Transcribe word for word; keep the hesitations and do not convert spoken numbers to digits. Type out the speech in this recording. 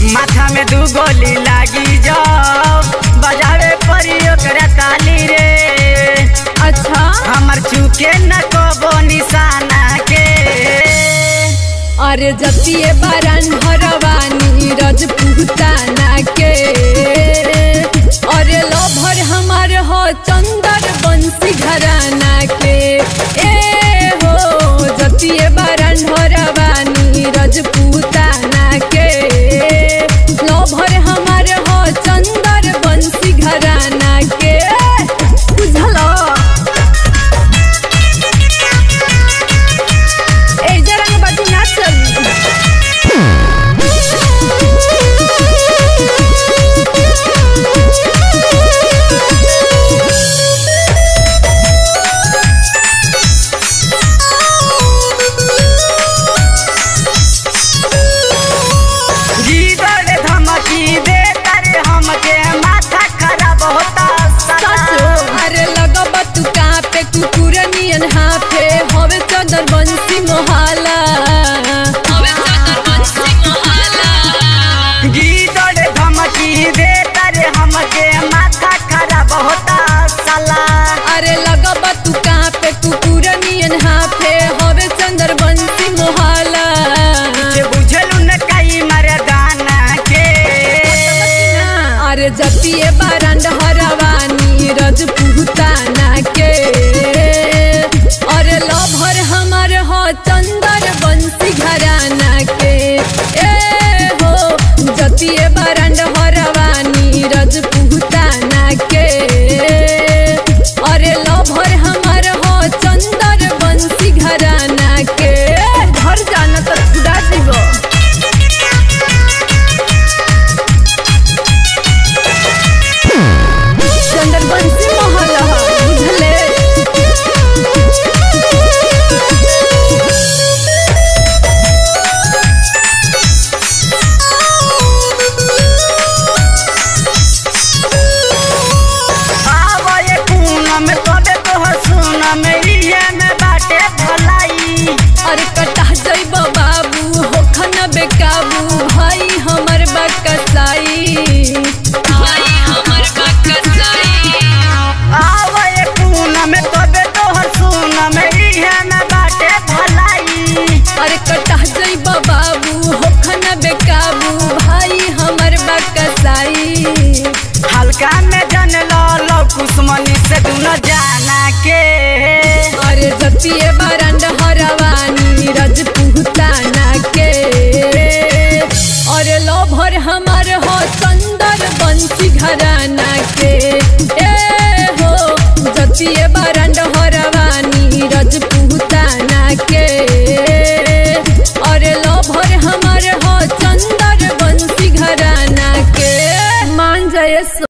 माथा में दू गोली लागी जाओ बजावे परी ओकरा ताली रे। अच्छा हमर चुके न कबो निशाना के। अरे जतिए बारन हरवानी रजपूताना के। अरे लोभर हमार हो चंदर बंसी घराना के। ए हो जतिए बारन हरवानी रजपूताना के। लोभर हमार हो चंदर बंसी घराना के। बुझलो ए जरंग बाटी ना चली। चंदर बंसी मोहाला हवे चंदर बंसी मोहाला। गीदड़ धमकी दे तारे हमके माथा खराब होता साला। अरे लगब तू कहाँ पे कुकुर नियन हाफे हवे चंदर बंसी मोहाला। जे बुझलू न कई मर्दाना के। अरे जतिए बारंड हरवानी रजपूताना के। अरे लोभर हमार हो चंदर बंसी घराना के। ए हो जतिए बारंड हरवानी रजपूताना के। अरे लोभर हमार हो चंदर बंसी घराना के। घर जाना तो छुड़ा दीबो। चंदर बंसी महल बुझले। अरे कटा जइब बाबू होखन बेकाबू भाई हमर बकसाई। भाई हमर बकसाई आवे पूना में तबे तोहर सुना में इहे में बाटे भलाई। अरे कटा जइब बाबू होखन बेकाबू भाई हमर बकसाई। हल्का में जन लो कुसमनी से दुनो जाना के। अरे जतिए बारंड हरवानी रजपूताना के। अरे लोभर हमार हो चंदर बंसी घराना के। ए हो जतिए बारंड हरवानी रजपूताना के।